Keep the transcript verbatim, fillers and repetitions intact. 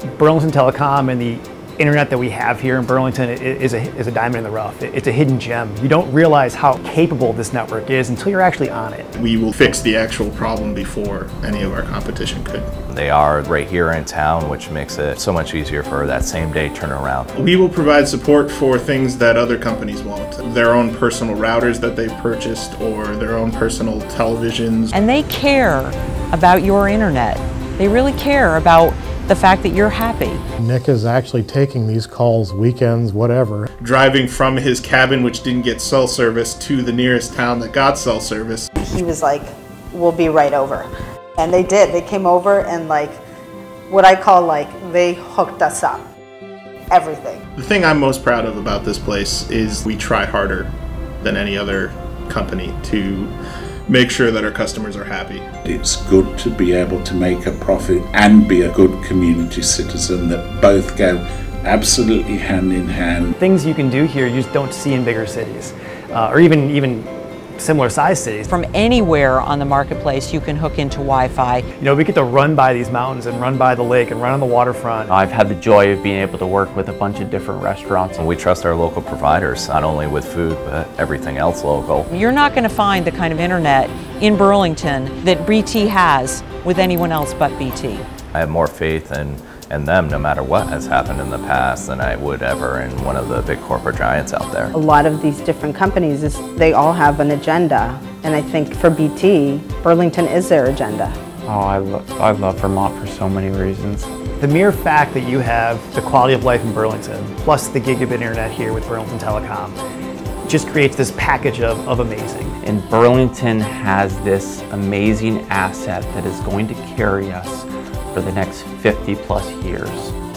Burlington Telecom and the internet that we have here in Burlington is a, is a diamond in the rough. It's a hidden gem. You don't realize how capable this network is until you're actually on it. We will fix the actual problem before any of our competition could. They are right here in town, which makes it so much easier for that same day turnaround. We will provide support for things that other companies won't. Their own personal routers that they've purchased or their own personal televisions. And they care about your internet. They really care about the fact that you're happy. Nick is actually taking these calls weekends, whatever. Driving from his cabin, which didn't get cell service, to the nearest town that got cell service. He was like, we'll be right over. And they did. They came over and like, what I call like, they hooked us up. Everything. The thing I'm most proud of about this place is we try harder than any other company to make sure that our customers are happy. It's good to be able to make a profit and be a good community citizen, that both go absolutely hand in hand. Things you can do here you just don't see in bigger cities, uh, or even, even similar sized cities. From anywhere on the marketplace, you can hook into Wi-Fi. You know, we get to run by these mountains and run by the lake and run on the waterfront. I've had the joy of being able to work with a bunch of different restaurants. And we trust our local providers, not only with food, but everything else local. You're not going to find the kind of internet in Burlington that B T has with anyone else but B T. I have more faith in, in them, no matter what has happened in the past, than I would ever in one of the big corporate giants out there. A lot of these different companies, is, they all have an agenda. And I think for B T, Burlington is their agenda. Oh, I, lo I love Vermont for so many reasons. The mere fact that you have the quality of life in Burlington, plus the gigabit internet here with Burlington Telecom, just creates this package of, of amazing. And Burlington has this amazing asset that is going to carry us for the next fifty plus years.